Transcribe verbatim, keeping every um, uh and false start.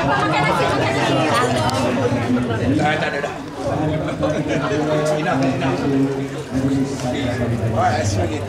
Dah, dah, dah. Enough, enough. Alright, let's swing it.